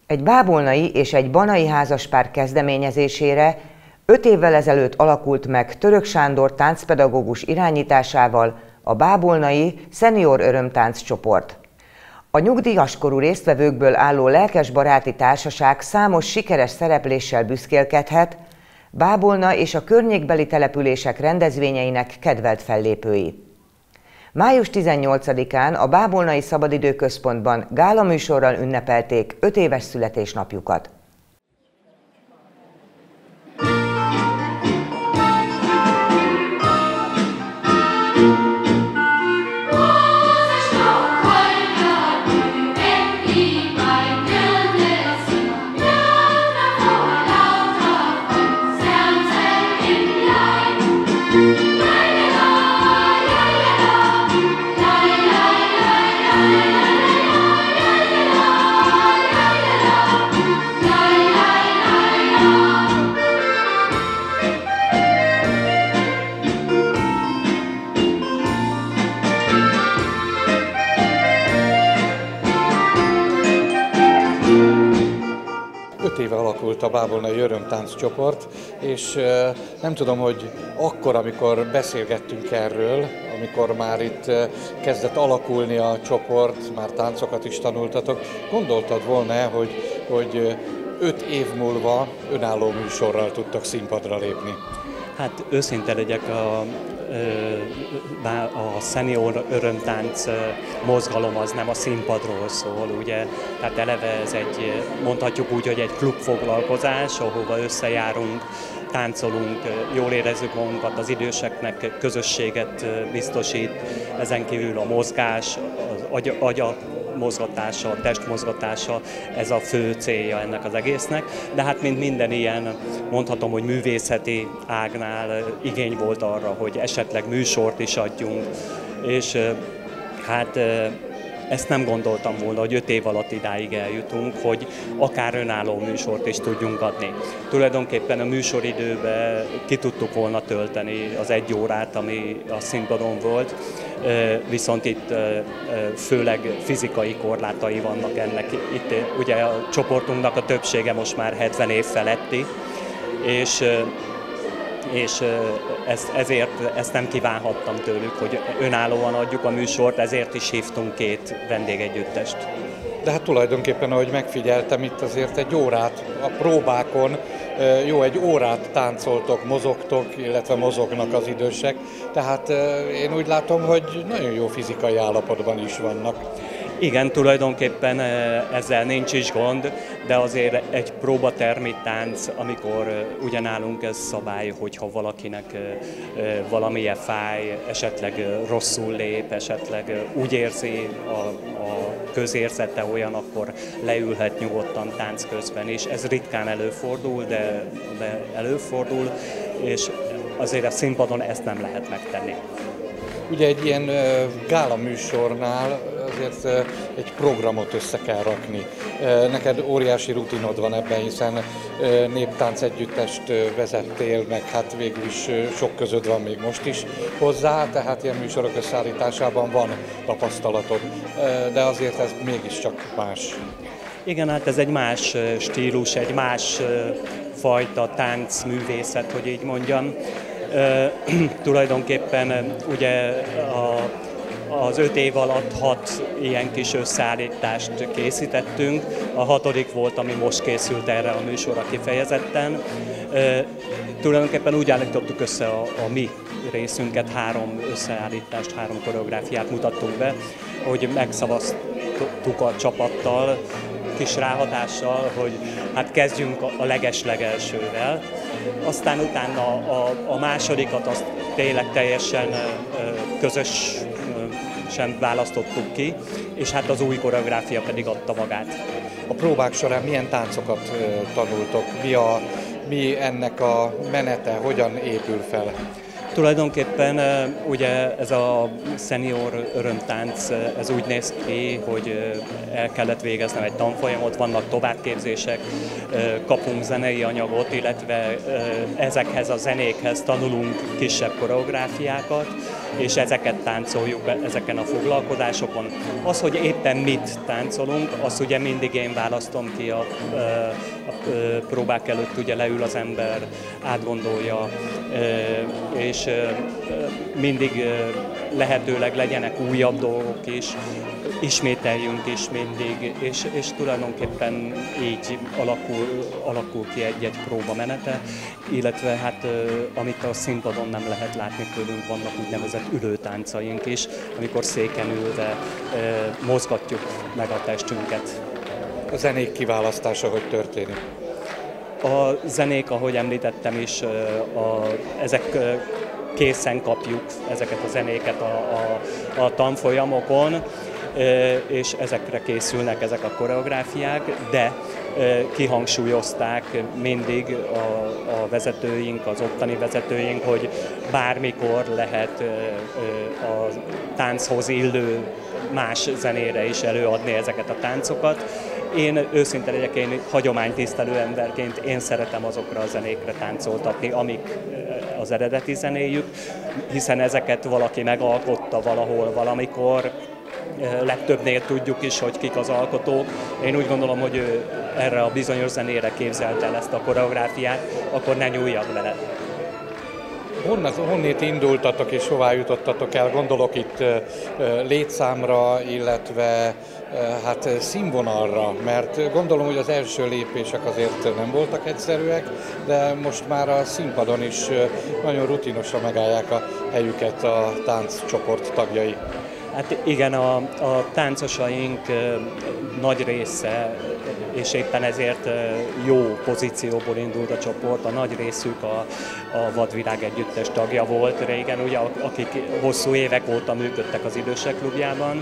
Egy bábolnai és egy banai házaspár kezdeményezésére 5 évvel ezelőtt alakult meg Török Sándor táncpedagógus irányításával a bábolnai Szenior Örömtánc csoport. A nyugdíjaskorú résztvevőkből álló lelkesbaráti társaság számos sikeres szerepléssel büszkélkedhet, Bábolna és a környékbeli települések rendezvényeinek kedvelt fellépői. Május 18-án a Bábolnai Szabadidőközpontban gálaműsorral ünnepelték 5 éves születésnapjukat. Éve alakult a Bábolnai Örömtánc csoport, és nem tudom, hogy akkor, amikor beszélgettünk erről, amikor már itt kezdett alakulni a csoport, már táncokat is tanultatok, gondoltad volna, hogy 5 év múlva önálló műsorral tudtok színpadra lépni? Hát őszinte legyek, a Szenior Örömtánc mozgalom az nem a színpadról szól, ugye, tehát eleve ez egy, mondhatjuk úgy, hogy egy klubfoglalkozás, ahova összejárunk, táncolunk, jól érezzük magunkat, az időseknek közösséget biztosít, ezen kívül a mozgás, az agya mozgatása, a test mozgatása, ez a fő célja ennek az egésznek, de hát mint minden ilyen, mondhatom, hogy művészeti ágnál igény volt arra, hogy esetleg műsort is adjunk, és hát ezt nem gondoltam volna, hogy 5 év alatt idáig eljutunk, hogy akár önálló műsort is tudjunk adni. Tulajdonképpen a műsoridőben ki tudtuk volna tölteni az 1 órát, ami a színpadon volt, viszont itt főleg fizikai korlátai vannak ennek. Itt ugye a csoportunknak a többsége most már 70 év feletti, és ezt nem kívánhattam tőlük, hogy önállóan adjuk a műsort, ezért is hívtunk 2 vendégegyüttest. De hát tulajdonképpen, ahogy megfigyeltem, itt azért egy órát a próbákon, egy órát táncoltok, mozogtok, illetve mozognak az idősek, tehát én úgy látom, hogy nagyon jó fizikai állapotban is vannak. Igen, tulajdonképpen ezzel nincs is gond, de azért egy próbatermi tánc, amikor ugyanálunk ez szabály, hogyha valakinek valamilyen fáj, esetleg rosszul lép, esetleg úgy érzi a közérzete olyan, akkor leülhet nyugodtan tánc közben is. Ez ritkán előfordul, de előfordul, és azért a színpadon ezt nem lehet megtenni. Ugye egy ilyen gála műsornál azért egy programot össze kell rakni. Neked óriási rutinod van ebben, hiszen néptánc együttest vezettél, meg hát végül is sok közöd van még most is hozzá, tehát ilyen műsorok összeállításában van tapasztalatod, de azért ez mégiscsak más. Igen, hát ez egy más stílus, egy más fajta táncművészet, hogy így mondjam. Tulajdonképpen ugye az 5 év alatt 6 ilyen kis összeállítást készítettünk, a 6. volt, ami most készült erre a műsorra kifejezetten. Tulajdonképpen úgy állítottuk össze a mi részünket, 3 összeállítást, 3 koreográfiát mutattunk be, hogy megszavaztuk a csapattal, kis ráhatással, hogy hát kezdjünk a legeslegelsővel. Aztán utána a másodikat azt tényleg teljesen közösen választottuk ki, és hát az új koreográfia pedig adta magát. A próbák során milyen táncokat tanultok? Mi ennek a menete, hogyan épül fel? Tulajdonképpen ugye ez a Szenior Örömtánc, ez úgy néz ki, hogy el kellett végeznem egy tanfolyamot, vannak továbbképzések, kapunk zenei anyagot, illetve ezekhez a zenékhez tanulunk kisebb koreográfiákat, és ezeket táncoljuk be ezeken a foglalkozásokon. Az, hogy éppen mit táncolunk, azt ugye mindig én választom ki a próbák előtt, ugye leül az ember, átgondolja, és mindig lehetőleg legyenek újabb dolgok is, ismételjünk is mindig, és tulajdonképpen így alakul ki egy próba menete, illetve hát amit a színpadon nem lehet látni tőlünk, vannak úgynevezett ülőtáncaink is, amikor széken ülve mozgatjuk meg a testünket. A zenék kiválasztása hogy történik? A zenék, ahogy említettem is, ezek készen kapjuk ezeket a zenéket a tanfolyamokon, és ezekre készülnek ezek a koreográfiák, de kihangsúlyozták mindig a vezetőink, az ottani vezetőink, hogy bármikor lehet a tánchoz illő más zenére is előadni ezeket a táncokat. Én őszinte legyek, én hagyománytisztelő emberként én szeretem azokra a zenékre táncoltatni, amik az eredeti zenéjük, hiszen ezeket valaki megalkotta valahol, valamikor, legtöbbnél tudjuk is, hogy kik az alkotók. Én úgy gondolom, hogy ő erre a bizonyos zenére képzelte el ezt a koreográfiát, akkor ne nyúljak bele. Honnét indultatok és hová jutottatok el? Gondolok itt létszámra, illetve hát színvonalra, mert gondolom, hogy az első lépések azért nem voltak egyszerűek, de most már a színpadon is nagyon rutinosan megállják a helyüket a tánccsoport tagjai. Hát igen, a táncosaink nagy része, és éppen ezért jó pozícióból indult a csoport, a nagy részük a Vadvirág együttes tagja volt régen, ugye, akik hosszú évek óta működtek az Idősek Klubjában,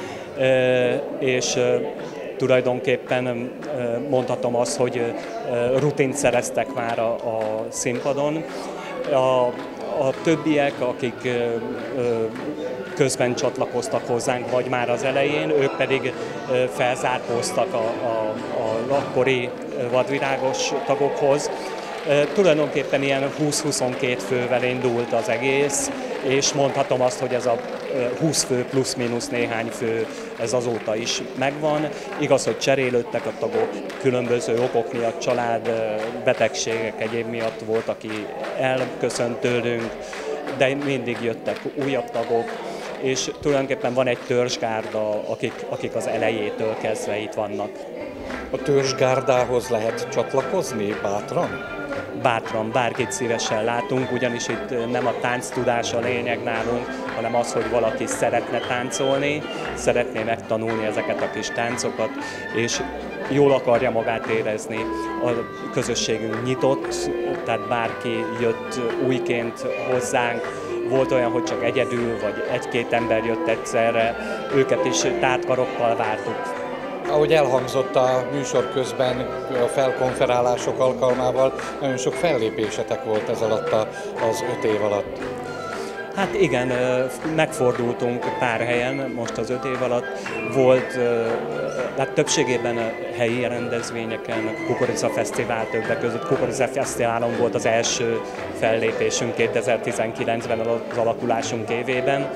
és tulajdonképpen mondhatom azt, hogy rutint szereztek már a színpadon. A többiek, akik közben csatlakoztak hozzánk, vagy már az elején, ők pedig felzárkóztak a akkori vadvirágos tagokhoz. Tulajdonképpen ilyen 20-22 fővel indult az egész, és mondhatom azt, hogy ez a 20 fő plusz-minusz néhány fő, ez azóta is megvan. Igaz, hogy cserélődtek a tagok, különböző okok miatt, család, betegségek, egyéb miatt volt, aki elköszönt tőlünk, de mindig jöttek újabb tagok, és tulajdonképpen van egy törzsgárda, akik az elejétől kezdve itt vannak. A törzsgárdához lehet csatlakozni bátran? Bátran, bárkit szívesen látunk, ugyanis itt nem a tánctudás a lényeg nálunk, hanem az, hogy valaki szeretne táncolni, szeretné megtanulni ezeket a kis táncokat, és jól akarja magát érezni. A közösségünk nyitott, tehát bárki jött újként hozzánk, volt olyan, hogy csak egyedül, vagy egy-két ember jött egyszerre, őket is tártkarokkal vártuk. Ahogy elhangzott a műsor közben, a felkonferálások alkalmával, nagyon sok fellépésetek volt ez alatt az 5 év alatt. Hát igen, megfordultunk pár helyen most az 5 év alatt. Volt, hát többségében helyi rendezvényeken, Kukorica Fesztivál többek között. Kukorica Fesztiválon volt az első fellépésünk 2019-ben az alakulásunk évében,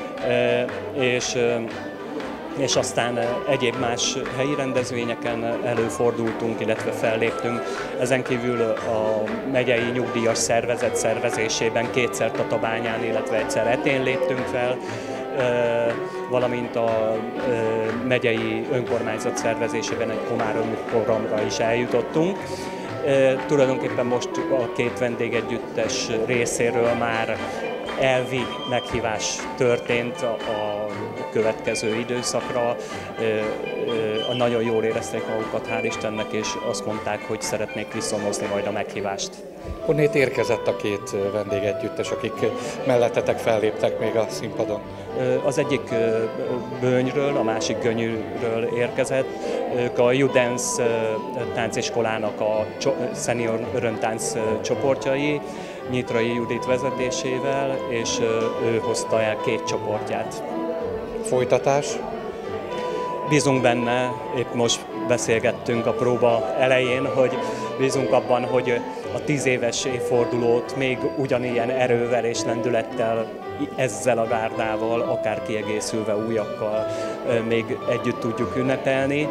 és aztán egyéb más helyi rendezvényeken előfordultunk, illetve felléptünk. Ezen kívül a megyei nyugdíjas szervezet szervezésében 2-szer Tatabányán, illetve egyszer Etén léptünk fel, valamint a megyei önkormányzat szervezésében egy komáromi programra is eljutottunk. Tulajdonképpen most a 2 vendégegyüttes részéről már elvi meghívás történt a következő időszakra. Nagyon jól érezték magukat, hál' Istennek, és azt mondták, hogy szeretnék viszonozni majd a meghívást. Honnét érkezett a 2 vendégegyüttes, akik mellettetek felléptek még a színpadon? Az egyik Bönyről, a másik Gönyűről érkezett. Ők a Judance tánciskolának a senior örömtánc csoportjai, Nyitrai Judit vezetésével, és ő hozta el 2 csoportját. Folytatás? Bízunk benne, épp most beszélgettünk a próba elején, hogy bízunk abban, hogy a 10 éves évfordulót még ugyanilyen erővel és lendülettel ezzel a gárdával, akár kiegészülve újakkal még együtt tudjuk ünnepelni.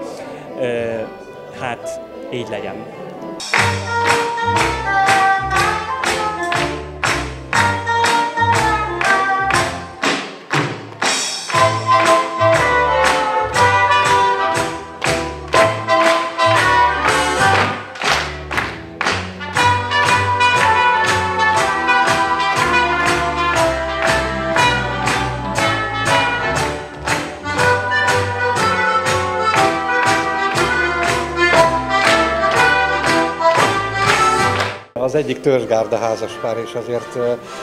Hát így legyen. Az egyik törzsgárda házaspár, és azért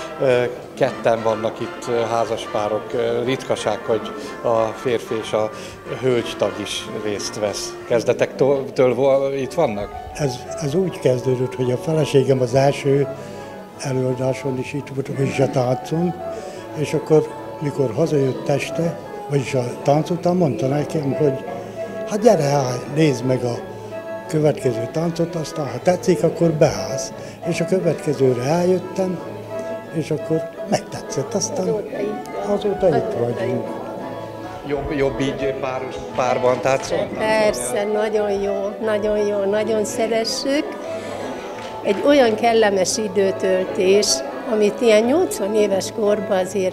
ketten vannak itt házaspárok. Ritkaság, hogy a férfi és a hölgytag is részt vesz. Kezdetektől itt vannak? Ez úgy kezdődött, hogy a feleségem az első előadáson is itt volt, vagyis a táncon, és akkor, mikor hazajött este, vagyis a tánc után mondta nekem, hogy hát gyere, nézd meg a következő táncot, aztán ha tetszik, akkor beállsz. És a következőre eljöttem, és akkor megtetszett, aztán azóta itt vagyunk. Jobb így párban táncolni? Persze, nagyon jó, nagyon szeressük. Egy olyan kellemes időtöltés, amit ilyen 80 éves korban azért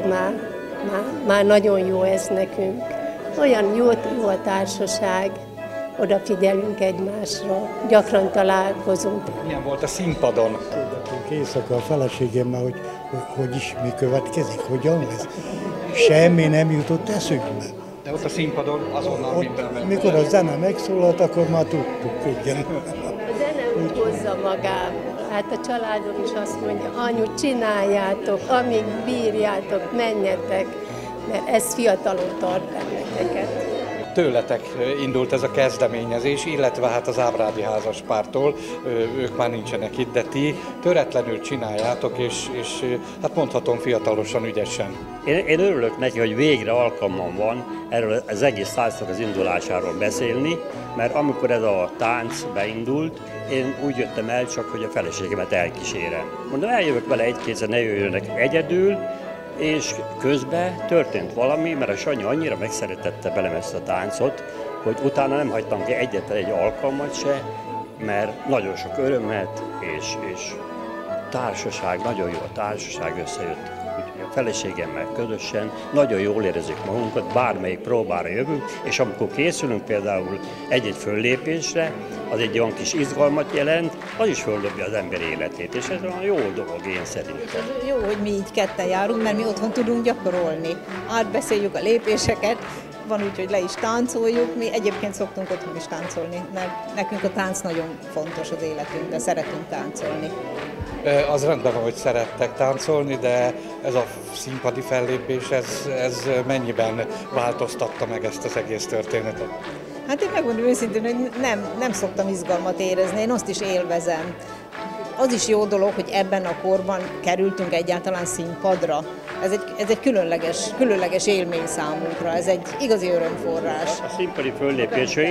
már nagyon jó ez nekünk. Olyan jó a társaság, odafigyelünk egymásra, gyakran találkozunk. Milyen volt a színpadon? Tudtunk éjszaka a feleségemmel, hogy is mi következik, hogyan lesz. Semmi nem jutott eszünkbe. De ott a színpadon azonnal minden ment. Mikor a zene megszólalt, akkor már tudtuk, igen. A zene úgy hozza magával. Hát a családom is azt mondja, anyu, csináljátok, amíg bírjátok, menjetek, mert ez fiatalon tart benneteket. Tőletek indult ez a kezdeményezés, illetve hát az Ábrádi házaspártól, ők már nincsenek itt, de ti töretlenül csináljátok, és hát mondhatom fiatalosan, ügyesen. Én örülök neki, hogy végre alkalmam van erről az egész táncnak az indulásáról beszélni, mert amikor ez a tánc beindult, én úgy jöttem el csak, hogy a feleségemet elkísérem. Mondom, eljövök vele egy-kétszer, ne jöjjönek egyedül, és közben történt valami, mert a Sanyi annyira megszeretette velem ezt a táncot, hogy utána nem hagytam ki egyetlen egy alkalmat se, mert nagyon sok örömet és társaság, nagyon jó a társaság összejött. Úgyhogy a feleségemmel közösen nagyon jól érezzük magunkat, bármelyik próbára jövünk, és amikor készülünk például egy-egy föllépésre, az egy olyan kis izgalmat jelent, az is földobja az ember életét, és ez olyan jó dolog én szerintem. Jó, hogy mi így ketten járunk, mert mi otthon tudunk gyakorolni. Átbeszéljük a lépéseket, van úgy, hogy le is táncoljuk, mi egyébként szoktunk otthon is táncolni, mert nekünk a tánc nagyon fontos az életünkben, szeretünk táncolni. Az rendben van, hogy szerettek táncolni, de ez a színpadi fellépés, ez mennyiben változtatta meg ezt az egész történetet? Hát én megmondom őszintén, hogy nem szoktam izgalmat érezni, én azt is élvezem. Az is jó dolog, hogy ebben a korban kerültünk egyáltalán színpadra. Ez egy különleges élmény számunkra, ez egy igazi örömforrás. A színpadi föllépésről,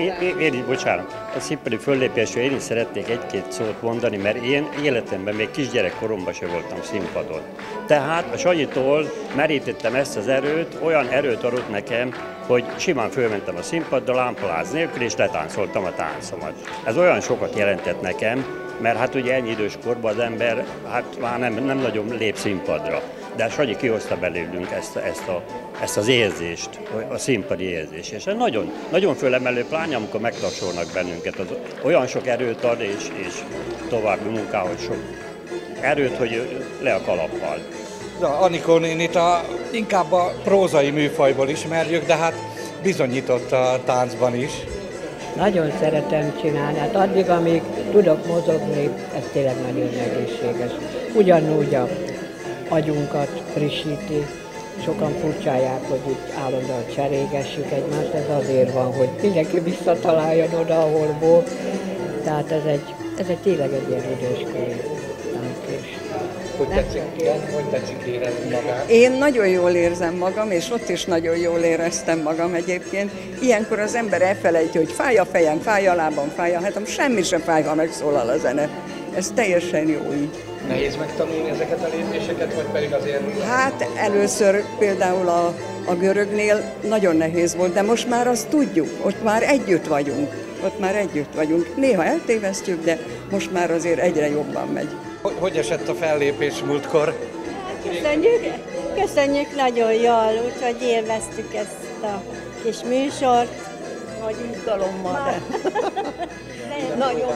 a színpadi föllépésről én is szeretnék egy-két szót mondani, mert én életemben még kisgyerekkoromban sem voltam színpadon. Tehát a Sanyitól merítettem ezt az erőt, olyan erőt adott nekem, hogy simán fölmentem a színpadra lámpaláz nélkül, és letáncoltam a táncomat. Ez olyan sokat jelentett nekem, mert hát ugye ennyi idős korban az ember hát már nem nagyon lép színpadra. De Sanyi kihozta belőlünk ezt az érzést, a színpadi érzést. És ez nagyon, nagyon fölemelő, pláne amikor megtapsolnak bennünket, az olyan sok erőt ad, és további munkához sok erőt, hogy le a kalappal. Anikó nénit inkább a prózai műfajból ismerjük, de hát bizonyított a táncban is. Nagyon szeretem csinálni, hát addig, amíg tudok mozogni, ez tényleg nagyon egészséges. Ugyanúgy a agyunkat frissíti, sokan furcsálják, hogy itt állandóan cserégessük egymást, ez azért van, hogy mindenki visszataláljon oda, ahol volt. Tehát ez egy tényleg egy ilyen időskori táncés. Hogy tetszik érezni magát? Én nagyon jól érzem magam, és ott is nagyon jól éreztem magam egyébként. Ilyenkor az ember elfelejti, hogy fáj a fejem, fáj a lábam, fáj a hátam, semmi sem fáj, ha megszólal a zene. Ez teljesen jó így. Nehéz megtanulni ezeket a lépéseket, vagy pedig azért... Hát először például a görögnél nagyon nehéz volt, de most már azt tudjuk, ott már együtt vagyunk. Néha eltévesztjük, de most már azért egyre jobban megy. Hogy esett a fellépés múltkor? Köszönjük nagyon jól, úgyhogy élveztük ezt a kis műsort. Nagy izgalommal, de nagyon.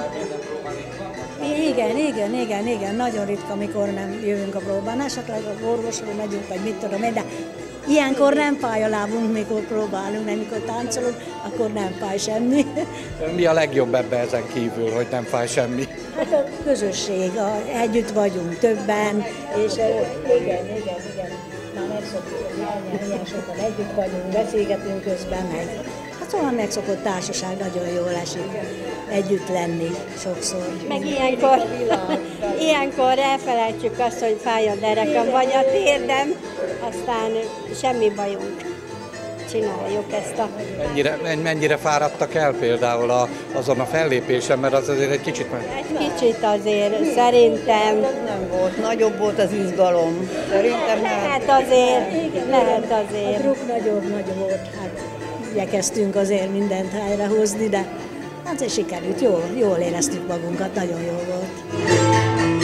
Igen, nagyon ritka, amikor nem jövünk a próbán, esetleg az orvosról megyünk, vagy mit tudom én, de ilyenkor nem fáj a lábunk, mikor próbálunk, mert mikor táncolunk, akkor nem fáj semmi. Mi a legjobb ebben ezen kívül, hogy nem fáj semmi? Hát a közösség, együtt vagyunk többen, és igen, már megszoktuk, hogy ilyen sokan együtt vagyunk, beszélgetünk közben, meg hát szóval megszokott társaság, nagyon jól esik együtt lenni sokszor. Meg ilyenkor elfelejtjük azt, hogy fáj a derekam vagy a térdem, aztán semmi bajunk. Csináljuk ezt a... Mennyire fáradtak el például azon a fellépésen, mert az azért egy kicsit... Egy kicsit azért, szerintem... Nem volt, nagyobb volt az izgalom. Szerintem lehet azért. A druk nagyobb volt, hát igyekeztünk azért mindent helyrehozni, de hát sikerült, jól éreztük magunkat, nagyon jó volt.